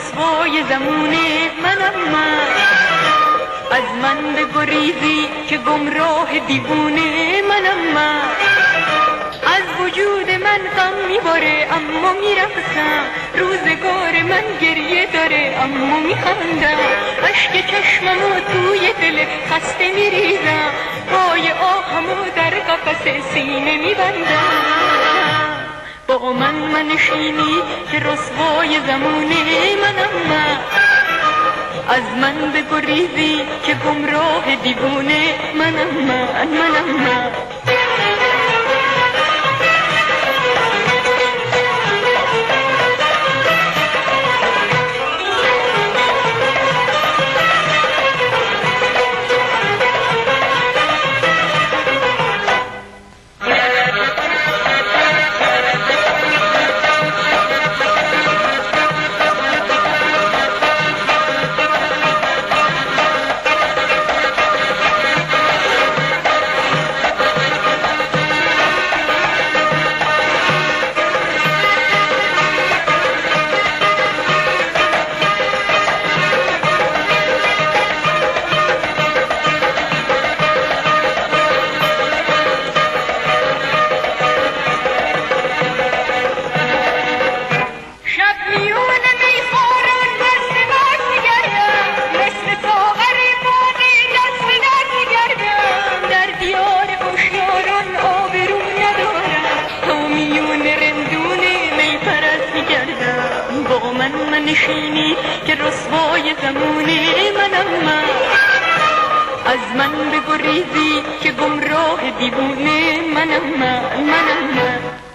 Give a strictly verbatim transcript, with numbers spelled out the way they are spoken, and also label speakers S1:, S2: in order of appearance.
S1: رسوای زمونه منم من. از من بگریزی که گمراه دیوونه منم من. از وجود من غم میباره اما میرقصم، روزگار من گریه داره اما میخندم. اشک چشممو توی دل خسته میریزم، پای آهمو در قفس سینه میبندم. با من منشینی که رسوای زمونه منم من. از من بگریزی که گمراه دیوونه منم من منم من. منشینی که رسوای زمونه منم من. از من بگریزی که گمراه دیوونه منم من منم من.